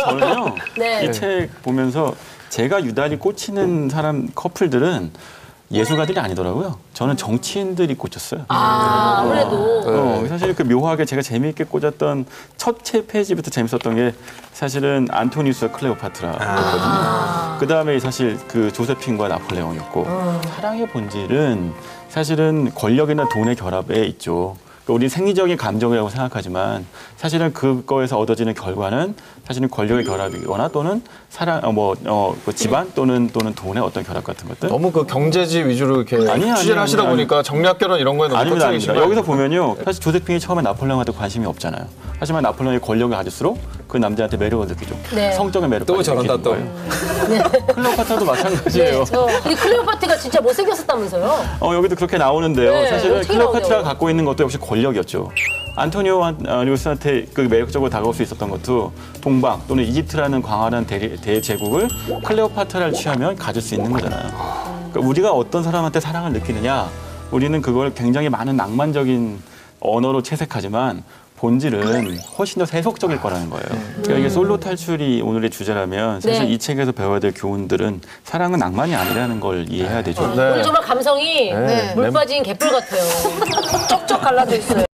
저는요. 네. 이 책 보면서 제가 유달리 꽂히는 사람 커플들은 예술가들이 아니더라고요. 저는 정치인들이 꽂혔어요. 아무래도. 사실 그 묘하게 제가 재미있게 꽂았던 첫 책 페이지부터 재밌었던 게 사실은 안토니우스와 클레오파트라였거든요. 그 다음에 사실 그 조세핀과 나폴레옹이었고 사랑의 본질은 사실은 권력이나 돈의 결합에 있죠. 그러니까 우리는 생리적인 감정이라고 생각하지만 사실은 그거에서 얻어지는 결과는 사실은 권력의 결합이거나 또는 사랑, 그 집안 또는 돈의 어떤 결합 같은 것들. 너무 그 경제지 위주로 이렇게 취재를 하시다 보니까 정략 결혼 이런 거에 너무 아닙니다. 꽂히시면 여기서 보면요. 사실 조세핀이 처음에 나폴레옹한테 관심이 없잖아요. 하지만 나폴레옹이 권력을 가질수록 그 남자한테 매력을 느끼죠. 네. 성적인 매력을 또 저런다 또. 클레오파트라도 마찬가지예요. 근데 클레오파트가 진짜 못생겼었다면서요? 여기도 그렇게 나오는데요. 네, 사실은 어떻게 클레오파트라가 나오냐고요? 갖고 있는 것도 역시 권력이었죠. 안토니오스한테 그 매력적으로 다가올 수 있었던 것도 동방 또는 이집트라는 광활한 대제국을 클레오파트라를 취하면 가질 수 있는 거잖아요. 그러니까 우리가 어떤 사람한테 사랑을 느끼느냐, 우리는 그걸 굉장히 많은 낭만적인 언어로 채색하지만 본질은 훨씬 더 세속적일 거라는 거예요. 그러니까 이게 솔로 탈출이 오늘의 주제라면 사실 네. 이 책에서 배워야 될 교훈들은 사랑은 낭만이 아니라는 걸 이해해야 되죠. 오늘 정말 감성이 물 빠진 개뿔 같아요. 쩍쩍 갈라져 있어요.